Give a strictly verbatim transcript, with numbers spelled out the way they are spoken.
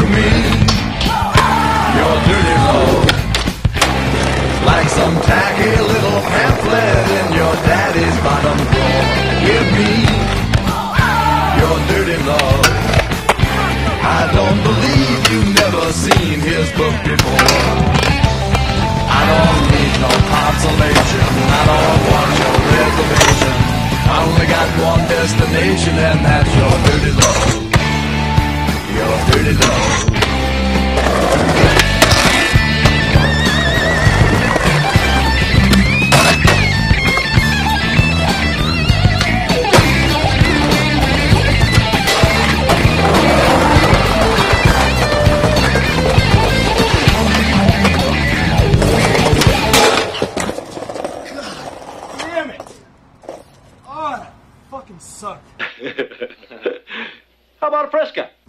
Give me your dirty love, like some tacky little pamphlet in your daddy's bottom drawer. Give me your dirty love. I don't believe you've never seen his book before. I don't need no consolation, I don't want your reservation. I only got one destination, and that's your dirty love. Your dirty love. Damn it! Oh, that fucking sucked. How about a Fresca?